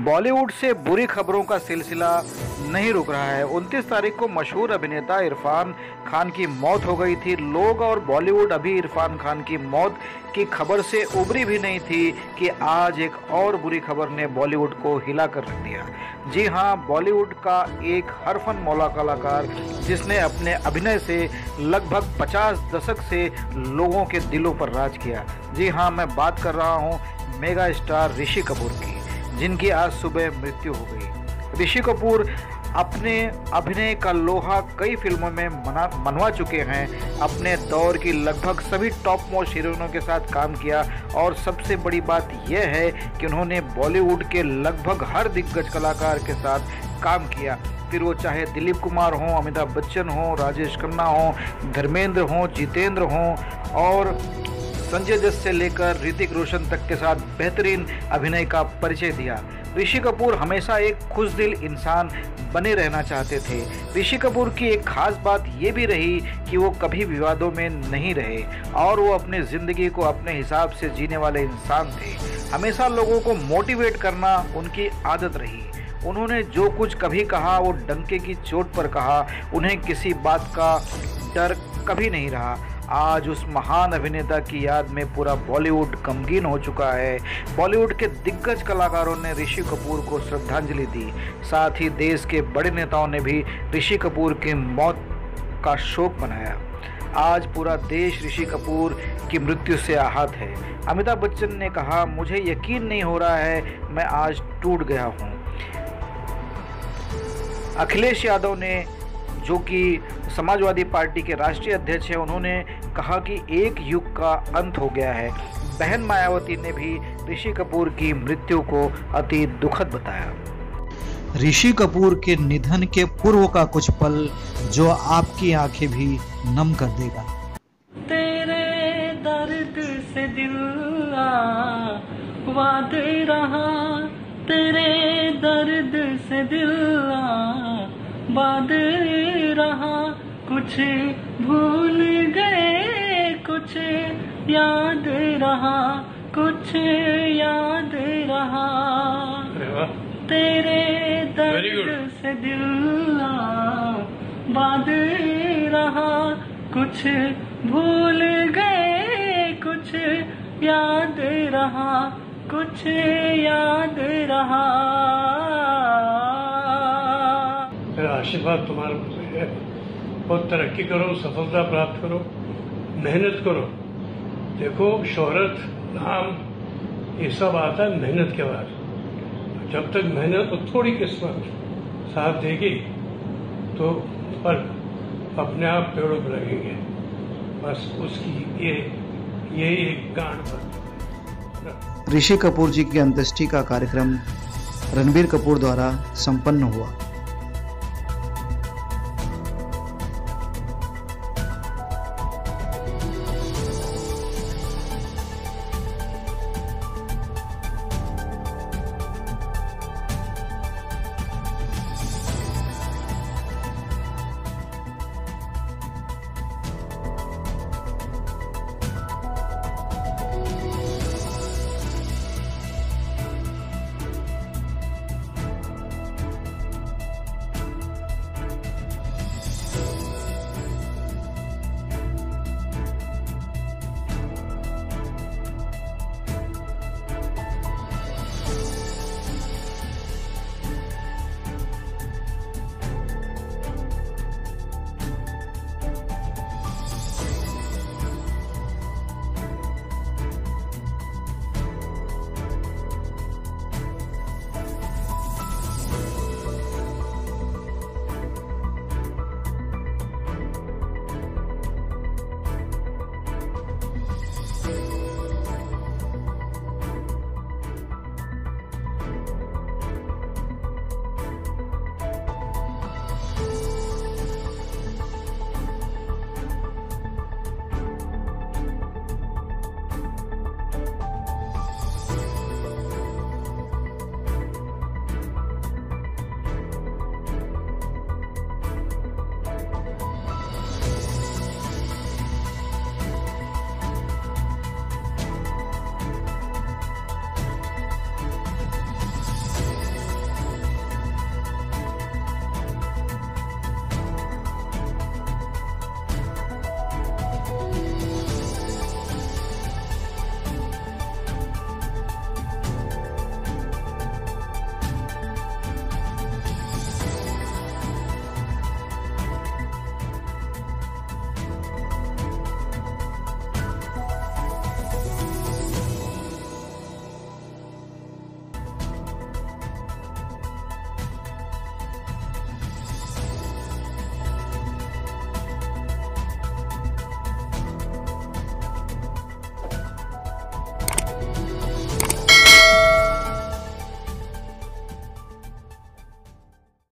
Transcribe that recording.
बॉलीवुड से बुरी खबरों का सिलसिला नहीं रुक रहा है। 29 तारीख को मशहूर अभिनेता इरफान खान की मौत हो गई थी। लोग और बॉलीवुड अभी इरफान खान की मौत की खबर से उबरी भी नहीं थी कि आज एक और बुरी खबर ने बॉलीवुड को हिला कर रख दिया। जी हाँ, बॉलीवुड का एक हरफन मौला कलाकार जिसने अपने अभिनय से लगभग 50 दशक से लोगों के दिलों पर राज किया। जी हाँ, मैं बात कर रहा हूँ मेगा स्टार ऋषि कपूर की, जिनकी आज सुबह मृत्यु हो गई। ऋषि कपूर अपने अभिनय का लोहा कई फिल्मों में मनवा चुके हैं। अपने दौर की लगभग सभी टॉप मोस्ट हीरोइनों के साथ काम किया और सबसे बड़ी बात यह है कि उन्होंने बॉलीवुड के लगभग हर दिग्गज कलाकार के साथ काम किया, फिर वो चाहे दिलीप कुमार हों, अमिताभ बच्चन हों, राजेश खन्ना हों, धर्मेंद्र हों, जितेंद्र हों और संजय दत्त से लेकर ऋतिक रोशन तक के साथ बेहतरीन अभिनय का परिचय दिया। ऋषि कपूर हमेशा एक खुशदिल इंसान बने रहना चाहते थे। ऋषि कपूर की एक खास बात ये भी रही कि वो कभी विवादों में नहीं रहे और वो अपनी ज़िंदगी को अपने हिसाब से जीने वाले इंसान थे। हमेशा लोगों को मोटिवेट करना उनकी आदत रही। उन्होंने जो कुछ कभी कहा वो डंके की चोट पर कहा। उन्हें किसी बात का डर कभी नहीं रहा। आज उस महान अभिनेता की याद में पूरा बॉलीवुड गमगीन हो चुका है। बॉलीवुड के दिग्गज कलाकारों ने ऋषि कपूर को श्रद्धांजलि दी। साथ ही देश के बड़े नेताओं ने भी ऋषि कपूर की मौत का शोक मनाया। आज पूरा देश ऋषि कपूर की मृत्यु से आहत है। अमिताभ बच्चन ने कहा, मुझे यकीन नहीं हो रहा है, मैं आज टूट गया हूँ। अखिलेश यादव ने, जो कि समाजवादी पार्टी के राष्ट्रीय अध्यक्ष हैं, उन्होंने कहा कि एक युग का अंत हो गया है। बहन मायावती ने भी ऋषि कपूर की मृत्यु को अति दुखद बताया। ऋषि कपूर के निधन के पूर्व का कुछ पल जो आपकी आंखें भी नम कर देगा। तेरे दर्द से दिल वाद रहा, तेरे दर्द से दिल बाद रहा, कुछ भूल गए कुछ याद रहा, कुछ याद रहा। तेरे दर्द से दिल बाद रहा, कुछ भूल गए कुछ याद रहा, कुछ याद रहा। आशीर्वाद तुम्हारे है, बहुत तरक्की करो, सफलता प्राप्त करो, मेहनत करो। देखो, शोहरत, नाम, ये सब आता है मेहनत के बाद। जब तक मेहनत और थोड़ी किस्मत साथ देगी तो फल अपने आप पेड़ों पर लगेंगे। बस उसकी ये एक गांठ पर। ऋषि कपूर जी की अंत्येष्टि का कार्यक्रम रणबीर कपूर द्वारा संपन्न हुआ।